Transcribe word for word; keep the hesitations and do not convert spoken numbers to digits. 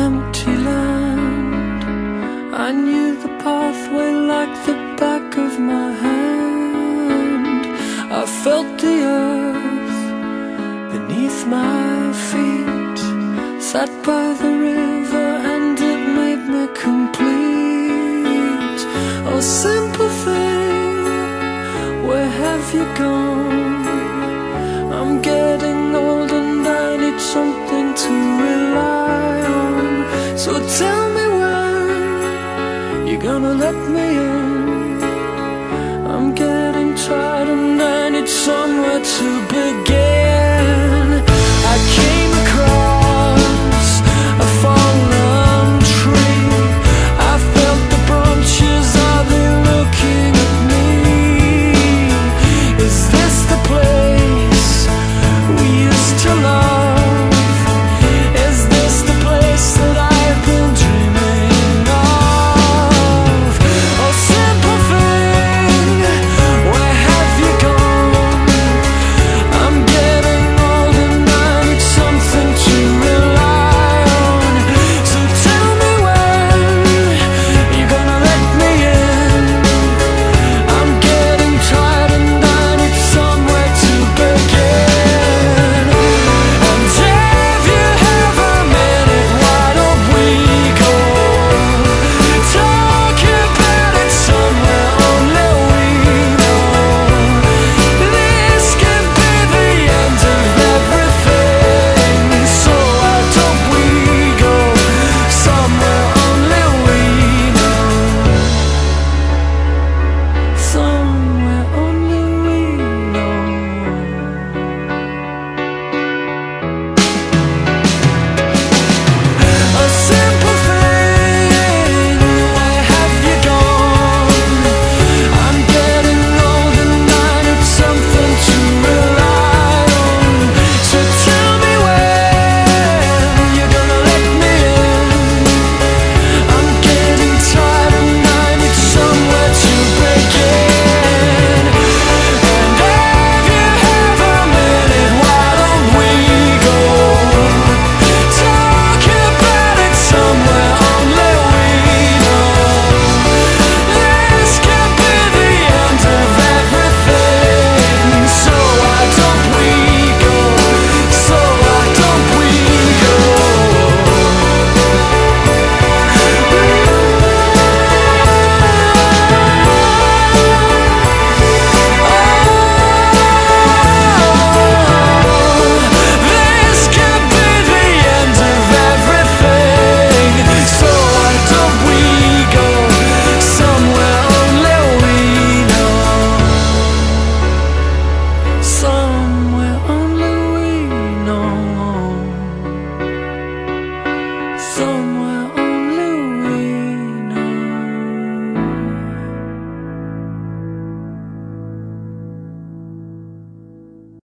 empty land. I knew the pathway like the back of my hand. I felt the earth beneath my feet, sat by the river and it made me complete. Oh simple thing, where have you gone? I'm getting old and I need something to rely on. So tell me when you're gonna let me in.